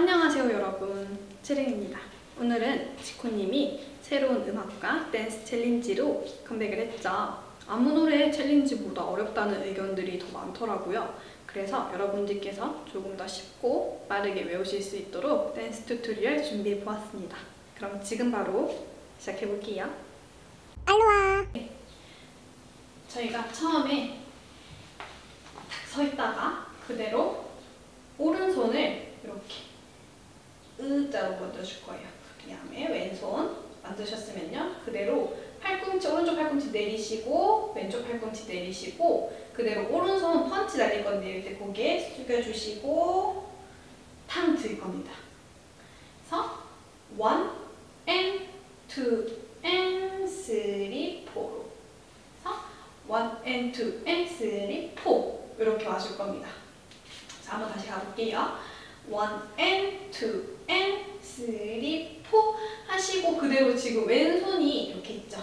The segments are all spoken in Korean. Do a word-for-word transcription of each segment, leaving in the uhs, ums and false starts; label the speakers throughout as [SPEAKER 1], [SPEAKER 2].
[SPEAKER 1] 안녕하세요 여러분, 채랭입니다. 오늘은 지코님이 새로운 음악과 댄스 챌린지로 컴백을 했죠. 아무 노래 챌린지보다 어렵다는 의견들이 더 많더라고요. 그래서 여러분들께서 조금 더 쉽고 빠르게 외우실 수 있도록 댄스 튜토리얼 준비해 보았습니다. 그럼 지금 바로 시작해 볼게요.
[SPEAKER 2] 알로하.
[SPEAKER 1] 네. 저희가 처음에 딱 서 있다가 그대로 오른손을 이렇게 의자로 만들어줄 거예요. 그 다음에 왼손 만드셨으면요, 그대로 팔꿈치, 오른쪽 팔꿈치 내리시고 왼쪽 팔꿈치 내리시고 그대로 오른손 펀치 날릴 건데 이때 고개 숙여주시고 탕 들 겁니다. 그래서 one and two and three four. 그래서 one and two and three four 이렇게 와줄 겁니다. 자, 한번 다시 가볼게요. one and two and three four 하시고 그대로 지금 왼손이 이렇게 있죠.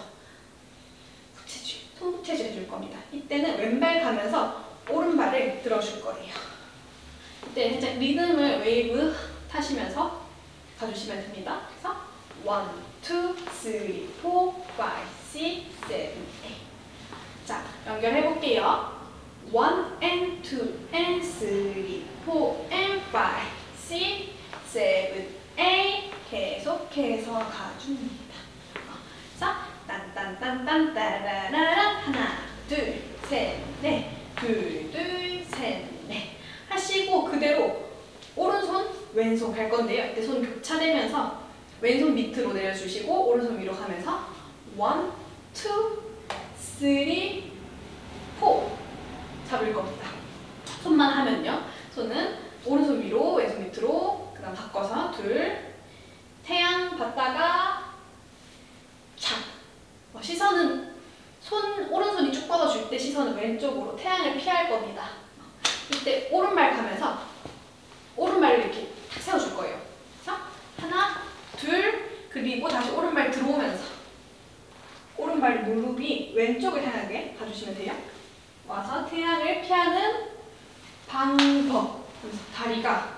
[SPEAKER 1] 부채질, 손 부채질 해줄 겁니다. 이때는 왼발 가면서 오른발을 들어줄 거예요. 이때 살짝 리듬을 웨이브 타시면서 가주시면 됩니다. 그래서 one, two, three, four, five, six, seven, eight. 자, 연결해 볼게요. one and two and three, four and five, six, seven, eight 계속해서 가줍니다. 자, 딴딴딴딴 따라라라 하나, 둘, 셋, 넷, 둘, 둘, 셋, 넷 하시고 그대로 오른손, 왼손 갈 건데요. 이때 손 교차되면서 왼손 밑으로 내려주시고 오른손 위로 가면서 one, two, three, four 잡을 겁니다. 손만 하면요. 손은 오른손 위로, 왼손 밑으로, 그 다음 바꿔서 둘, 태양 봤다가 착. 어, 시선은 손, 오른손이 쭉 뻗어줄 때 시선은 왼쪽으로 태양을 피할 겁니다. 이때 오른발 가면서 오른발을 이렇게 탁 세워줄 거예요. 그래서 하나, 둘, 그리고 다시 오른발 들어오면서 오른발 무릎이 왼쪽을 향하게 가주시면 돼요. 와서 태양을 피하는 방법. 그래서 다리가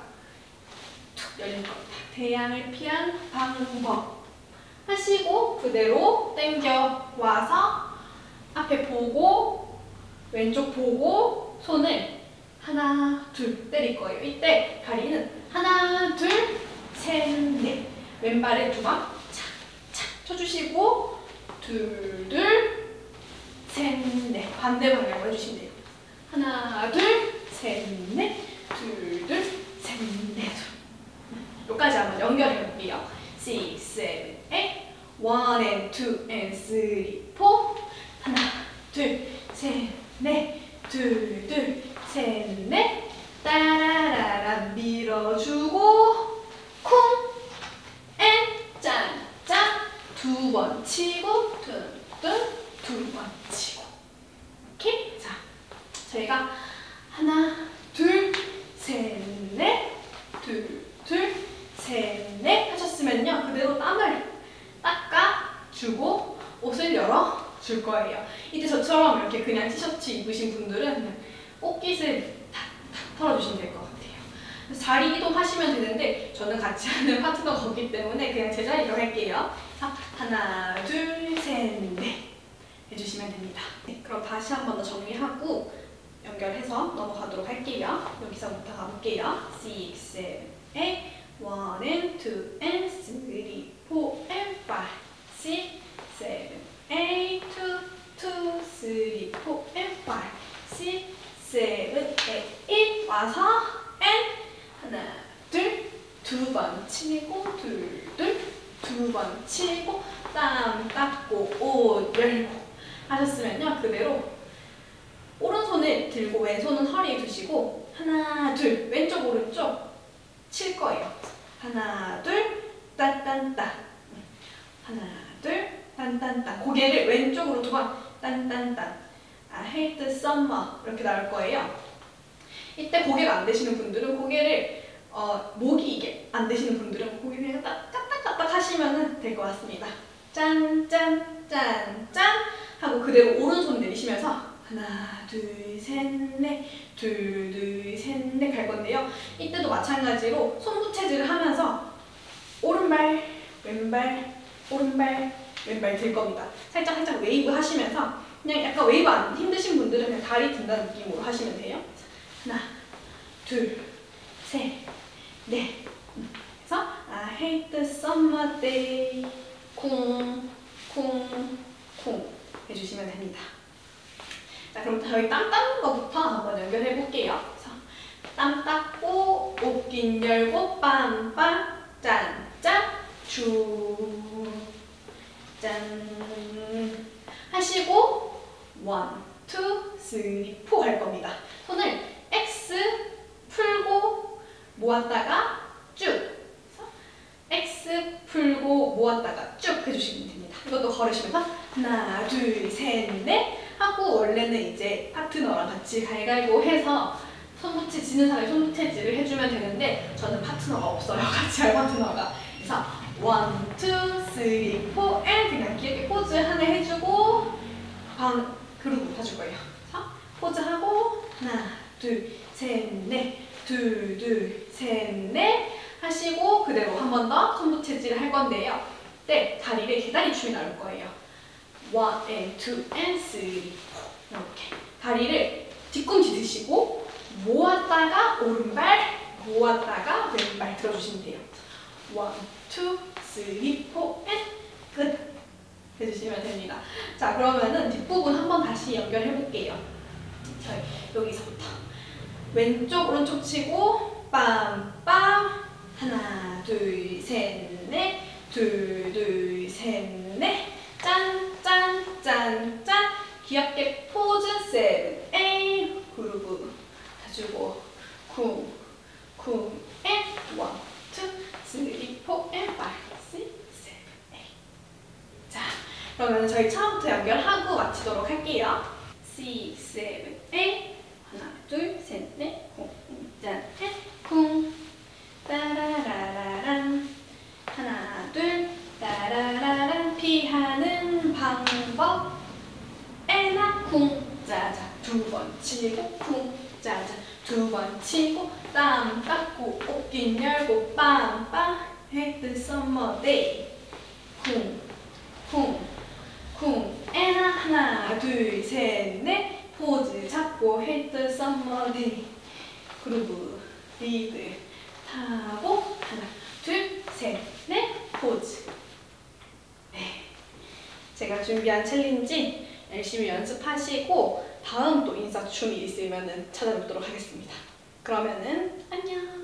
[SPEAKER 1] 툭 열릴 겁니다. 태양을 피한 방법 하시고 그대로 당겨 와서 앞에 보고 왼쪽 보고 손을 하나 둘 때릴 거예요. 이때 다리는 하나 둘 셋 넷 왼발에 두 번 착착 쳐주시고 둘 둘 셋 넷 반대 방향으로 해주시면 돼요. 하나 둘 셋 넷 둘 둘 셋 넷 여기까지 한번 연결해 볼게요. six, seven, eight one and two and three, four 하나, 둘, 셋, 넷 둘, 둘, 셋, 넷 따라라라 밀어주고 쿵 앤 짠, 짠 두 번 치고 둔둔 두 번 치고 이렇게. 자, 저희가 하나, 둘, 셋, 넷 둘, 둘, 셋, 넷 하셨으면요. 그대로 땀을 닦아주고 옷을 열어줄 거예요. 이때 저처럼 이렇게 그냥 티셔츠 입으신 분들은 그냥 옷깃을 탁탁 털어주시면 될 것 같아요. 그래서 자리 이동하시면 되는데 저는 같이 하는 파트너가 없기 때문에 그냥 제자리로 할게요. 하나, 둘, 셋, 넷 해주시면 됩니다. 네, 그럼 다시 한 번 더 정리하고 연결해서 넘어가도록 할게요. 여기서부터 가볼게요. six, seven, eight one and two and three, four and five, six, seven, eight two, two, three, four and five, six, seven, eight eight 와서 and 하나, 둘, 두 번 치고 둘, 둘, 두 번 치고 땀 닦고 옷 열고 하셨으면요. 그대로 오른손을 들고 왼손은 허리에 두시고 하나, 둘, 왼쪽 오른쪽 칠 거예요. 하나, 둘, 딴딴딴 하나, 둘, 딴딴딴 고개를 왼쪽으로 두 번 딴딴딴 I hate the summer 이렇게 나올 거예요. 이때 고개가 안 되시는 분들은 고개를 어, 목이 이게 안 되시는 분들은 고개를 그냥 까딱까딱 하시면 될 것 같습니다. 짠, 짠, 짠, 짠 하고 그대로 오른손 내리시면서 하나, 둘, 셋, 넷, 둘, 둘, 셋, 넷 갈 건데요. 이때도 마찬가지로 손 부채 체질을 하면서 오른발, 왼발, 오른발, 왼발 들 겁니다. 살짝 살짝 웨이브 하시면서 그냥 약간 웨이브 안 힘드신 분들은 그냥 다리 든다는 느낌으로 하시면 돼요. 하나, 둘, 셋, 넷. 그래서 I hate the summer day. 쿵, 쿵, 쿵 해주시면 됩니다. 자, 그럼 저희 땀 닦는 것부터 한번 연결해 볼게요. 그래서 땀 닦고 옷긴 열고 빰빰 짠짠 주 짠 하시고 원, 투, 쓰리, 포 할 겁니다. 손을 X 풀고 모았다가 쭉. 그래서 X 풀고 모았다가 쭉 해주시면 됩니다. 이것도 걸으시면서 하나, 둘, 셋, 넷 하고 원래는 이제 파트너랑 같이 갈갈보 해서 손부채 지는 사람이 손부채질을 해주면 되는데 저는 파트너가 없어요. 같이 할 파트너가. 그래서 원, 투, 쓰리, 포, 앤 그냥 귀엽게 포즈 하나 해주고 방 그룹 해줄 거예요. 그래서 포즈하고 하나, 둘, 셋, 넷, 둘, 둘, 셋, 넷 하시고 그대로 한 번 더 손부채질을 할 건데요. 네, 다리를 계다리 춤이 나올 거예요. 원, and two, and three, four 이렇게 다리를 뒤꿈치 드시고 모았다가 오른발, 모았다가 왼발 들어주시면 돼요. 원, 투, 쓰리, 포, 앤 끝 해주시면 됩니다. 자, 그러면은 뒷부분 한번 다시 연결해 볼게요. 저희 여기서부터 왼쪽 오른쪽 치고 빰빰 하나 둘 셋 넷 둘 둘 셋 넷 짠 짠 짠 짠 귀엽게 포즈 세븐 에잇 그루브 해주고 쿵 쿵 앤 원 투 쓰리 포 앤 파이브 식스 세븐 에잇. 자, 그러면 저희 처음부터 연결하고 마치도록 할게요. 육, 칠, 팔 하나, 둘, 셋, 넷, 쿵, 짠, 넷, 쿵 따라라라란 하나, 둘, 따라라란 피하는 방법 에나 쿵 짜자 두 번 치고 쿵 짜자 두 번 치고 땀 닦고 옷긴 열고 빰빰 hate the summer day 쿵 쿵 쿵 에나 하나 둘 셋 넷 포즈 잡고 hate the summer day 그루브 리드 하고 하나 둘 셋 넷 포즈. 네, 제가 준비한 챌린지 열심히 연습하시고 다음 또 인사 춤이 있으면 찾아뵙도록 하겠습니다. 그러면은 안녕.